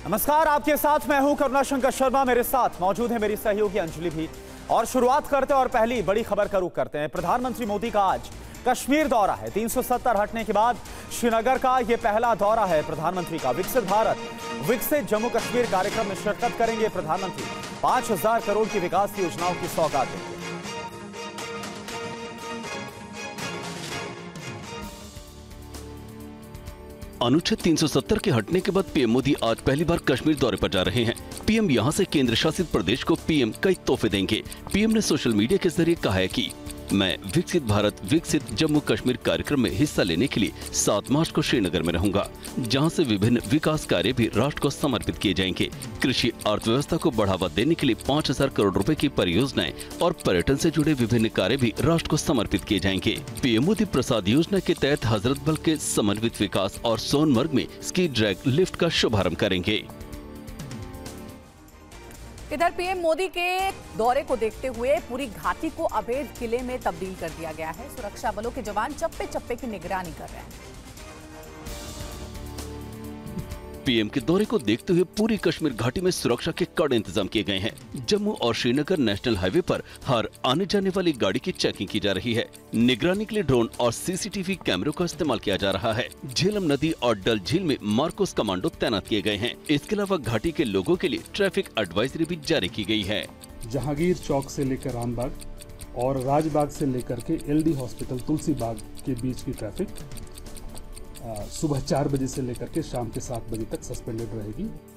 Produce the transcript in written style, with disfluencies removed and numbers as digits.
नमस्कार, आपके साथ मैं हूं करुणा शंकर शर्मा। मेरे साथ मौजूद है मेरी सहयोगी अंजलि भी। और शुरुआत करते हैं और पहली बड़ी खबर का रुख करते हैं। प्रधानमंत्री मोदी का आज कश्मीर दौरा है। 370 हटने के बाद श्रीनगर का यह पहला दौरा है प्रधानमंत्री का। विकसित भारत विकसित जम्मू कश्मीर कार्यक्रम में शिरकत करेंगे प्रधानमंत्री। 5000 करोड़ की विकास योजनाओं की सौगात देंगे। अनुच्छेद 370 के हटने के बाद पीएम मोदी आज पहली बार कश्मीर दौरे पर जा रहे हैं। पीएम यहां से केंद्र शासित प्रदेश को पीएम कई तोहफे देंगे। पीएम ने सोशल मीडिया के जरिए कहा है कि मैं विकसित भारत विकसित जम्मू कश्मीर कार्यक्रम में हिस्सा लेने के लिए 7 मार्च को श्रीनगर में रहूंगा, जहां से विभिन्न विकास कार्य भी राष्ट्र को समर्पित किए जाएंगे। कृषि अर्थव्यवस्था को बढ़ावा देने के लिए 5000 करोड़ रुपए की परियोजनाएं और पर्यटन से जुड़े विभिन्न कार्य भी राष्ट्र को समर्पित किए जाएंगे। पीएम मोदी प्रसाद योजना के तहत हजरत बल के समन्वित विकास और सोनमर्ग में स्की ड्रैग लिफ्ट का शुभारंभ करेंगे। इधर पीएम मोदी के दौरे को देखते हुए पूरी घाटी को अवैध किले में तब्दील कर दिया गया है। सुरक्षा बलों के जवान चप्पे चप्पे की निगरानी कर रहे हैं। पीएम के दौरे को देखते हुए पूरी कश्मीर घाटी में सुरक्षा के कड़े इंतजाम किए गए हैं। जम्मू और श्रीनगर नेशनल हाईवे पर हर आने जाने वाली गाड़ी की चेकिंग की जा रही है। निगरानी के लिए ड्रोन और सीसीटीवी कैमरों का इस्तेमाल किया जा रहा है। झेलम नदी और डल झील में मार्कोस कमांडो तैनात किए गए हैं। इसके अलावा घाटी के लोगों के लिए ट्रैफिक एडवाइजरी भी जारी की गई है। जहांगीर चौक से लेकर रामबाग और राजबाग से लेकर के एलडी हॉस्पिटल तुलसी बाग के बीच की ट्रैफिक सुबह 4 बजे से लेकर के शाम के 7 बजे तक सस्पेंडेड रहेगी।